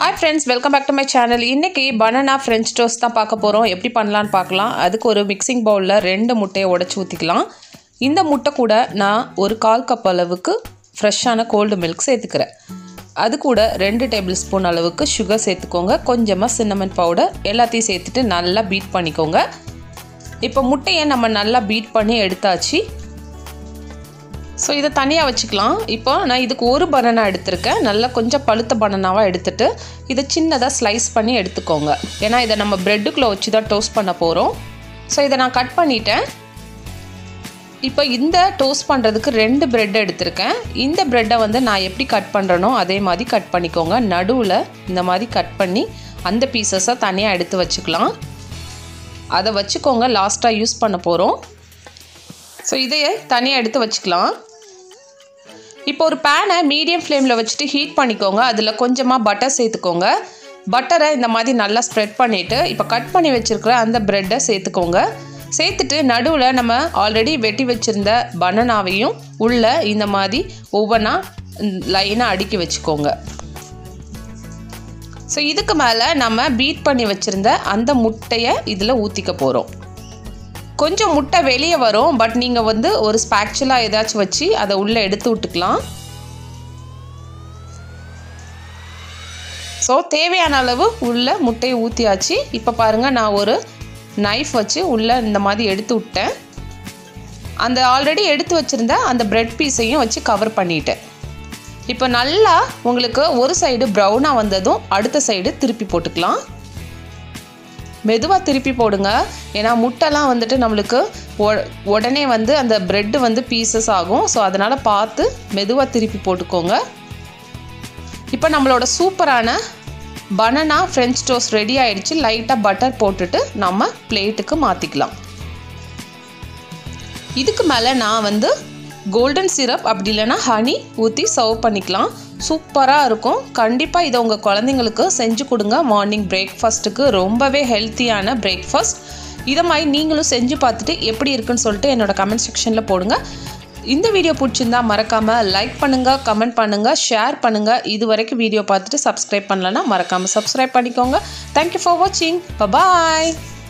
Hi friends, welcome back to my channel. இன்னைக்கு banana french toast தான் பார்க்க போறோம். எப்படி பண்ணலாம்னு பார்க்கலாம். அதுக்கு ஒரு மிக்சிங் பவுல்ல 2 முட்டையை உடைச்சு ஊத்திக்கலாம். இந்த முட்டை கூட நான் ஒரு 1/4 கப் அளவுக்கு ஃப்ரெஷ்ஷான கோல்ட் மில்க் சேர்த்துக்கிறேன். அது கூட 2 டேபிள்ஸ்பூன் அளவுக்கு சுகர் சேர்த்துக்கோங்க. கொஞ்சமா cinnamon powder எல்லாத்தையும் சேர்த்துட்டு நல்லா பீட் பண்ணிக்கோங்க. இப்போ முட்டையை நம்ம நல்லா பீட் பண்ணி எடுத்தாச்சு. So இத தனியா வச்சுக்கலாம். இப்போ நான் இதுக்கு ஒரு banana எடுத்துர்க்கேன். நல்லா கொஞ்சம் பழுத்த bananaவா எடுத்துட்டு இத சின்னதா ஸ்லைஸ் பண்ணி எடுத்துக்கோங்க. ஏனா இத நம்ம பிரெட்க்குள்ள வச்சு தான் டோஸ்ட் பண்ண போறோம். சோ இத நான் கட் பண்ணிட்டேன். இப்போ இந்த டோஸ்ட் பண்றதுக்கு 2 பிரெட் எடுத்துர்க்கேன். இந்த பிரெட்டை வந்து நான் எப்படி கட் பண்றனோ அதே மாதிரி கட் பண்ணிக்கோங்க. நடுவுல இந்த மாதிரி கட் பண்ணி அந்த பீசஸை தனியா எடுத்து வச்சுக்கலாம். அத வச்சுக்கோங்க, லாஸ்டா யூஸ் பண்ண போறோம். சோ இதையே தனியா எடுத்து வச்சுக்கலாம். இப்போ ஒரு pan-ஐ மீடியம் ஃப்ளேம்ல வச்சிட்டு ஹீட் பண்ணிக்கோங்க. அதுல கொஞ்சமா பட்டர் சேர்த்துக்கோங்க. பட்டரை இந்த மாதிரி நல்லா ஸ்ப்ரெட் பண்ணிட்டு இப்போ கட் பண்ணி வச்சிருக்கிற அந்த பிரெட்டை சேர்த்துக்கோங்க. சேர்த்துட்டு நடுவுல நம்ம ஆல்ரெடி வெட்டி வச்சிருந்த பனானாவையும் உள்ள இந்த மாதிரி ஒவ்வொண்ணா லைனா அடுக்கி வச்சுக்கோங்க. சோ இதுக்கு மேல நம்ம பீட் பண்ணி வச்சிருந்த அந்த முட்டையை இதுல ஊத்திக்க போறோம். கொஞ்சம் முட்டை வெளியே வரும், பட் நீங்க வந்து ஒரு ஸ்பாச்சுலா ஏதாச்சும் வச்சு அதை உள்ள எடுத்து விட்டுக்கலாம். சோ தேவையான அளவு உள்ள முட்டையை ஊத்தியாச்சு. இப்போ பாருங்க, நான் ஒரு நைஃப் வச்சு உள்ள இந்த மாதிரி எடுத்து விட்டேன். அந்த ஆல்ரெடி எடுத்து வச்சிருந்த அந்த பிரெட் பீஸையும் வச்சு கவர் பண்ணிட்டேன். இப்போ நல்லா உங்களுக்கு ஒரு சைடு ப்ரௌனா வந்ததும் அடுத்த சைடு திருப்பி போட்டுக்கலாம். மெதுவா திருப்பி போடுங்க. ஏனா முட்டைலாம் வந்துட்டு நமக்கு உடனே வந்து அந்த பிரெட் வந்து பீசஸ் ஆகும். சோ அதனால பார்த்து மெதுவா திருப்பி போட்டுக்கோங்க. இப்போ நம்மளோட சூப்பரான banana french toast ரெடி ஆயிடுச்சு. லைட்டா பட்டர் போட்டுட்டு நம்ம பிளேட்டுக்கு மாத்திக்கலாம். இதுக்கு மேல நான் வந்து கோல்டன் சிரப் அப்படி இல்லனா ஹனி ஊத்தி சர்வ் பண்ணிக்கலாம். சூப்பரா இருக்கும். கண்டிப்பா இத உங்க குழந்தைகளுக்கு செஞ்சு கொடுங்க. மார்னிங் பிரேக்ஃபாஸ்ட்க்கு ரொம்பவே ஹெல்தியான பிரேக்ஃபாஸ்ட். இத மாதிரி நீங்களும் செஞ்சு பார்த்துட்டு எப்படி இருக்குன்னு சொல்லிட்டு என்னோட கமெண்ட் செக்ஷன்ல போடுங்க. இந்த வீடியோ பிடிச்சிருந்தா மறக்காம லைக் பண்ணுங்க, கமெண்ட் பண்ணுங்க, ஷேர் பண்ணுங்க. இதுவரைக்கும் வீடியோ பார்த்துட்டு சப்ஸ்கிரைப் பண்ணலனா மறக்காம சப்ஸ்கிரைப் பண்ணிக்கோங்க. Thank you for watching. Bye bye.